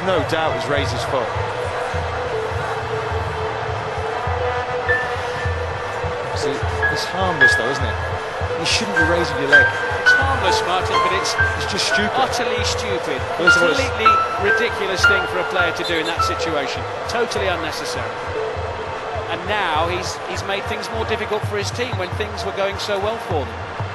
no doubt he's raised his foot. See, it's harmless though, isn't it? You shouldn't be raising your leg. It's harmless, Martin, but it's just stupid. Utterly stupid. Completely ridiculous thing for a player to do in that situation. Totally unnecessary. And now he's made things more difficult for his team when things were going so well for them.